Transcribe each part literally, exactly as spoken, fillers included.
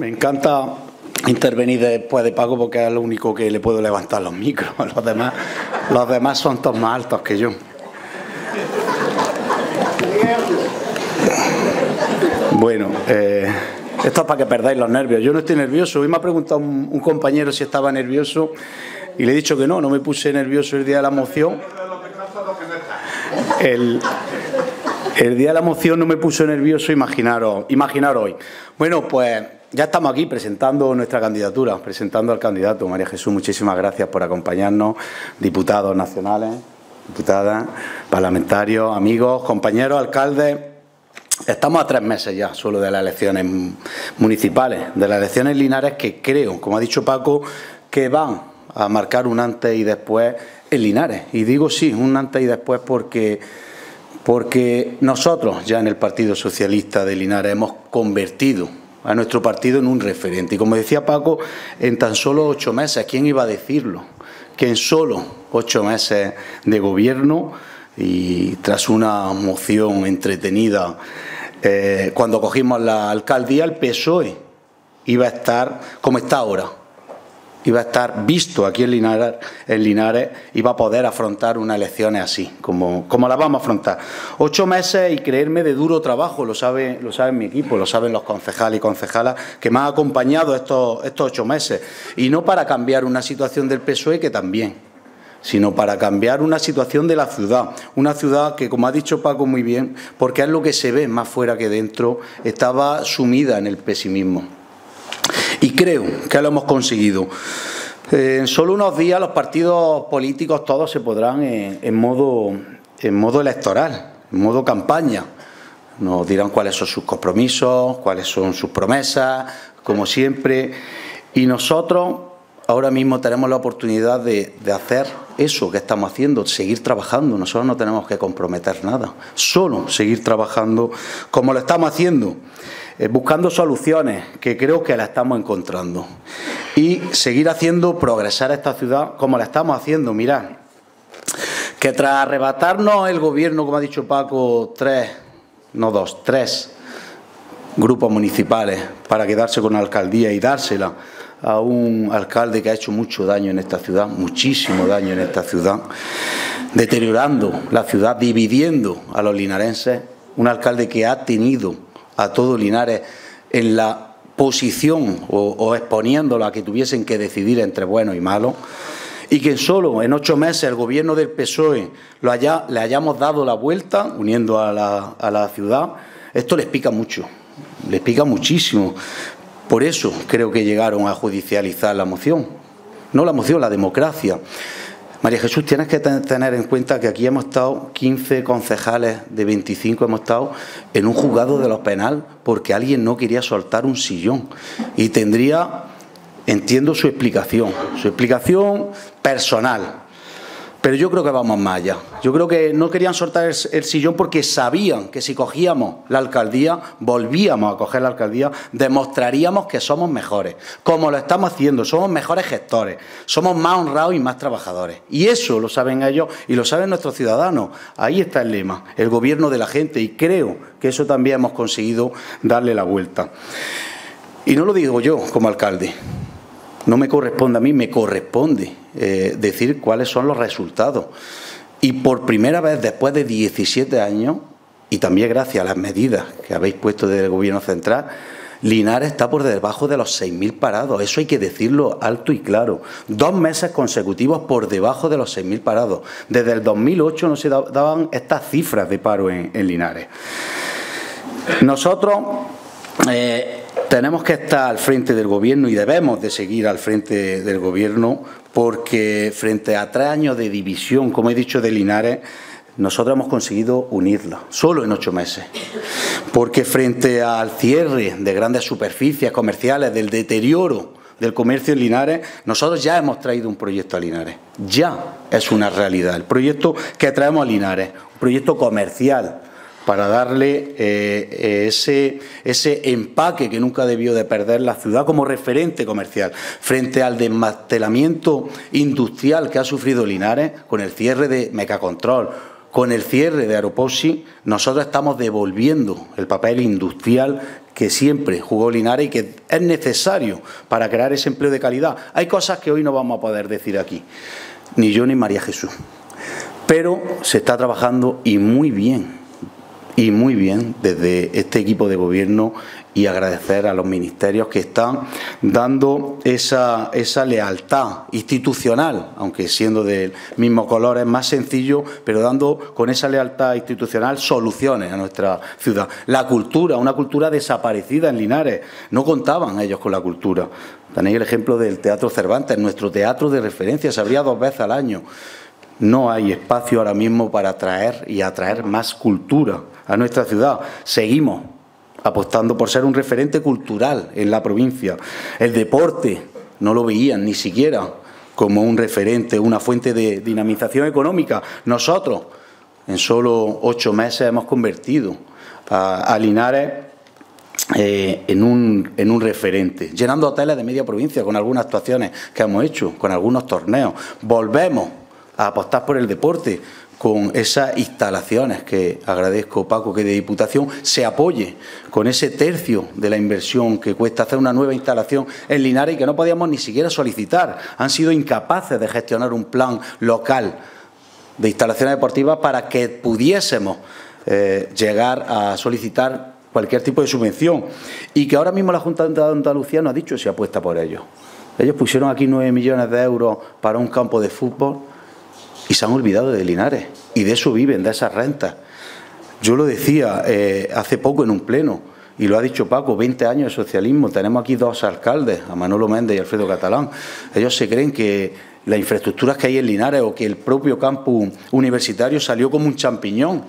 Me encanta intervenir después de Paco porque es lo único que le puedo levantar los micros. Los demás, los demás son todos más altos que yo. Bueno, eh, esto es para que perdáis los nervios. Yo no estoy nervioso. Hoy me ha preguntado un, un compañero si estaba nervioso y le he dicho que no, no me puse nervioso el día de la moción. El, el día de la moción no me puso nervioso, imaginaros, imaginaros hoy. Bueno, pues ya estamos aquí presentando nuestra candidatura, presentando al candidato. María Jesús, muchísimas gracias por acompañarnos, diputados nacionales, diputadas, parlamentarios, amigos, compañeros, alcaldes. Estamos a tres meses ya solo de las elecciones municipales, de las elecciones Linares, que creo, como ha dicho Paco, que van a marcar un antes y después en Linares. Y digo sí, un antes y después porque, porque nosotros ya en el Partido Socialista de Linares hemos convertido a nuestro partido en un referente. Y como decía Paco, en tan solo ocho meses, ¿quién iba a decirlo? Que en solo ocho meses de gobierno y tras una moción entretenida, eh, cuando cogimos la alcaldía, el P S O E iba a estar como está ahora. Iba a estar visto aquí en Linares, en Linares, iba a poder afrontar unas elecciones así, como, como las vamos a afrontar. Ocho meses y creerme de duro trabajo, lo sabe, lo sabe mi equipo, lo saben los concejales y concejalas que me han acompañado estos, estos ocho meses. Y no para cambiar una situación del P S O E, que también, sino para cambiar una situación de la ciudad. Una ciudad que, como ha dicho Paco muy bien, porque es lo que se ve más fuera que dentro, estaba sumida en el pesimismo. Y creo que lo hemos conseguido. Eh, en solo unos días los partidos políticos todos se podrán en, en, modo, en modo electoral, en modo campaña. Nos dirán cuáles son sus compromisos, cuáles son sus promesas, como siempre. Y nosotros ahora mismo tenemos la oportunidad de, de hacer eso que estamos haciendo, seguir trabajando. Nosotros no tenemos que comprometer nada, solo seguir trabajando como lo estamos haciendo. Buscando soluciones, que creo que las estamos encontrando. Y seguir haciendo progresar esta ciudad como la estamos haciendo. Mirad, que tras arrebatarnos el gobierno, como ha dicho Paco, tres, no dos, tres grupos municipales para quedarse con la alcaldía y dársela a un alcalde que ha hecho mucho daño en esta ciudad, muchísimo daño en esta ciudad, deteriorando la ciudad, dividiendo a los linarenses, un alcalde que ha tenido a todo Linares en la posición o, o exponiéndolo a que tuviesen que decidir entre buenos y malos, y que solo en ocho meses el gobierno del P S O E lo haya, le hayamos dado la vuelta, uniendo a la, a la ciudad, esto les pica mucho, les pica muchísimo. Por eso creo que llegaron a judicializar la moción, no la moción, la democracia. María Jesús, tienes que tener en cuenta que aquí hemos estado quince concejales de veinticinco, hemos estado en un juzgado de lo penal porque alguien no quería soltar un sillón. Y tendría, entiendo su explicación, su explicación personal. Pero yo creo que vamos más allá. Yo creo que no querían soltar el, el sillón porque sabían que si cogíamos la alcaldía, volvíamos a coger la alcaldía, demostraríamos que somos mejores. Como lo estamos haciendo, somos mejores gestores, somos más honrados y más trabajadores. Y eso lo saben ellos y lo saben nuestros ciudadanos. Ahí está el lema, el gobierno de la gente. Y creo que eso también hemos conseguido darle la vuelta. Y no lo digo yo como alcalde. No me corresponde a mí, me corresponde eh, decir cuáles son los resultados. Y por primera vez después de diecisiete años, y también gracias a las medidas que habéis puesto desde el Gobierno central, Linares está por debajo de los seis mil parados. Eso hay que decirlo alto y claro. Dos meses consecutivos por debajo de los seis mil parados. Desde el dos mil ocho no se daban estas cifras de paro en, en Linares. Nosotros Eh, tenemos que estar al frente del Gobierno y debemos de seguir al frente del Gobierno porque frente a tres años de división, como he dicho, de Linares, nosotros hemos conseguido unirla, solo en ocho meses. Porque frente al cierre de grandes superficies comerciales, del deterioro del comercio en Linares, nosotros ya hemos traído un proyecto a Linares. Ya es una realidad. El proyecto que traemos a Linares, un proyecto comercial, para darle eh, ese, ese empaque que nunca debió de perder la ciudad como referente comercial frente al desmantelamiento industrial que ha sufrido Linares con el cierre de Mecacontrol, con el cierre de Aroposi, nosotros estamos devolviendo el papel industrial que siempre jugó Linares y que es necesario para crear ese empleo de calidad. Hay cosas que hoy no vamos a poder decir aquí, ni yo ni María Jesús, pero se está trabajando y muy bien, y muy bien desde este equipo de gobierno, y agradecer a los ministerios que están dando esa, esa lealtad institucional, aunque siendo del mismo color es más sencillo, pero dando con esa lealtad institucional soluciones a nuestra ciudad. La cultura, una cultura desaparecida en Linares, no contaban ellos con la cultura. Tenéis el ejemplo del Teatro Cervantes, nuestro teatro de referencia, se abría dos veces al año. No hay espacio ahora mismo para atraer y atraer más cultura a nuestra ciudad. Seguimos apostando por ser un referente cultural en la provincia. El deporte no lo veían ni siquiera como un referente, una fuente de dinamización económica. Nosotros, en solo ocho meses, hemos convertido a, a Linares eh, en, un, en un referente, llenando hoteles de media provincia con algunas actuaciones que hemos hecho, con algunos torneos. Volvemos a apostar por el deporte con esas instalaciones que agradezco, Paco, que de Diputación se apoye con ese tercio de la inversión que cuesta hacer una nueva instalación en Linares y que no podíamos ni siquiera solicitar. Han sido incapaces de gestionar un plan local de instalaciones deportivas para que pudiésemos eh, llegar a solicitar cualquier tipo de subvención, y que ahora mismo la Junta de Andalucía no ha dicho si apuesta por ello. Ellos pusieron aquí nueve millones de euros para un campo de fútbol y se han olvidado de Linares, y de eso viven, de esas rentas. Yo lo decía eh, hace poco en un pleno, y lo ha dicho Paco, veinte años de socialismo, tenemos aquí dos alcaldes, a Manolo Méndez y Alfredo Catalán. Ellos se creen que las infraestructuras que hay en Linares o que el propio campus universitario salió como un champiñón,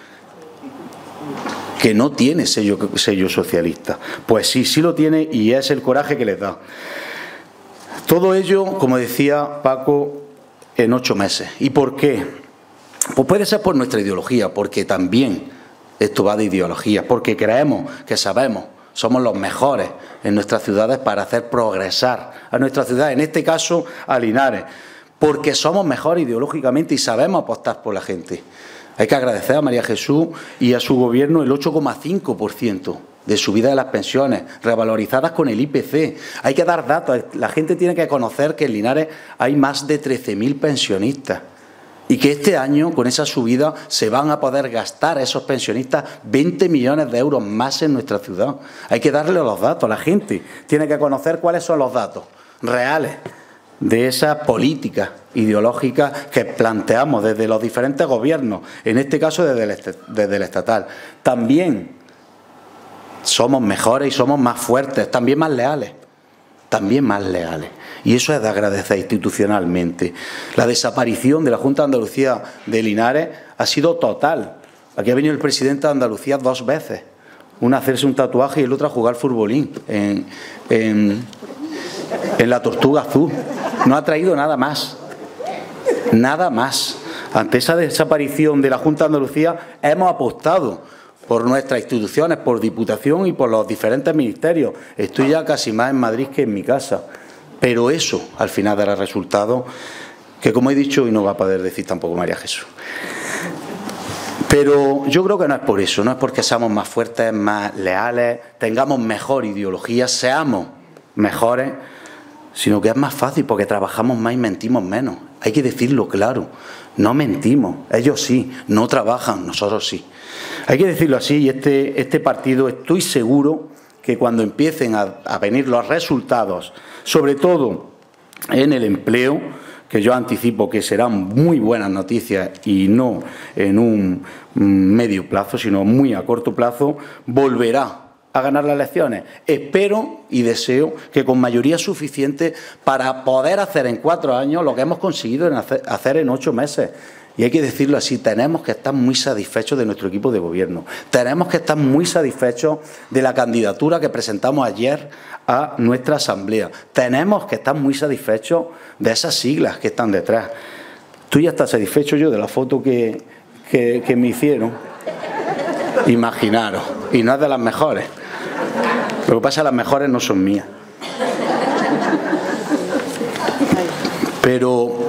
que no tiene sello, sello socialista. Pues sí, sí lo tiene, y es el coraje que les da. Todo ello, como decía Paco, en ocho meses. ¿Y por qué? Pues puede ser por nuestra ideología, porque también esto va de ideología, porque creemos que sabemos, somos los mejores en nuestras ciudades para hacer progresar a nuestra ciudad, en este caso a Linares, porque somos mejores ideológicamente y sabemos apostar por la gente. Hay que agradecer a María Jesús y a su gobierno el ocho coma cinco por ciento de subida de las pensiones, revalorizadas con el I P C. Hay que dar datos. La gente tiene que conocer que en Linares hay más de trece mil pensionistas y que este año, con esa subida, se van a poder gastar a esos pensionistas veinte millones de euros más en nuestra ciudad. Hay que darle los datos. La gente tiene que conocer cuáles son los datos reales de esa política ideológica que planteamos desde los diferentes gobiernos, en este caso desde el, est desde el estatal. También somos mejores y somos más fuertes, también más leales, también más leales. Y eso es de agradecer institucionalmente. La desaparición de la Junta de Andalucía de Linares ha sido total. Aquí ha venido el presidente de Andalucía dos veces, una a hacerse un tatuaje y el otro a jugar futbolín en, en, en la Tortuga Azul. No ha traído nada más, nada más. Ante esa desaparición de la Junta de Andalucía hemos apostado por nuestras instituciones, por Diputación y por los diferentes ministerios. Estoy ya casi más en Madrid que en mi casa. Pero eso, al final, dará resultados que, como he dicho, y no va a poder decir tampoco María Jesús. Pero yo creo que no es por eso, no es porque seamos más fuertes, más leales, tengamos mejor ideología, seamos mejores, sino que es más fácil porque trabajamos más y mentimos menos. Hay que decirlo claro, no mentimos, ellos sí, no trabajan, nosotros sí. Hay que decirlo así, y este, este partido, estoy seguro que cuando empiecen a, a venir los resultados, sobre todo en el empleo, que yo anticipo que serán muy buenas noticias y no en un medio plazo, sino muy a corto plazo, volverá a ganar las elecciones. Espero y deseo que con mayoría suficiente para poder hacer en cuatro años lo que hemos conseguido en hacer, hacer en ocho meses. Y hay que decirlo así, tenemos que estar muy satisfechos de nuestro equipo de gobierno. Tenemos que estar muy satisfechos de la candidatura que presentamos ayer a nuestra asamblea. Tenemos que estar muy satisfechos de esas siglas que están detrás. Tú ya estás satisfecho, yo, de la foto que, que, que me hicieron. Imaginaros. Y no es de las mejores. Lo que pasa es que las mejores no son mías. Pero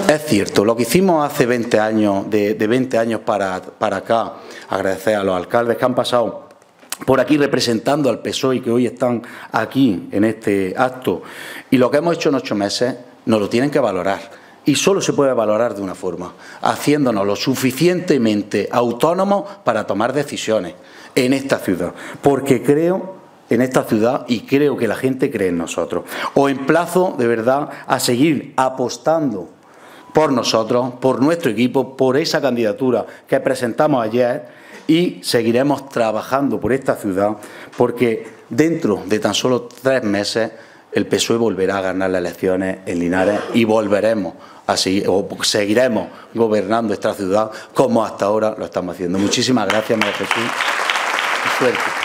Es cierto, lo que hicimos hace veinte años, de, de veinte años para, para acá, agradecer a los alcaldes que han pasado por aquí representando al P S O E y que hoy están aquí en este acto, y lo que hemos hecho en ocho meses nos lo tienen que valorar. Y solo se puede valorar de una forma, haciéndonos lo suficientemente autónomos para tomar decisiones en esta ciudad. Porque creo en esta ciudad y creo que la gente cree en nosotros. Os emplazo de verdad a seguir apostando por nosotros, por nuestro equipo, por esa candidatura que presentamos ayer, y seguiremos trabajando por esta ciudad porque dentro de tan solo tres meses el P S O E volverá a ganar las elecciones en Linares y volveremos a seguir, o seguiremos gobernando esta ciudad como hasta ahora lo estamos haciendo. Muchísimas gracias, María Jesús. Suerte.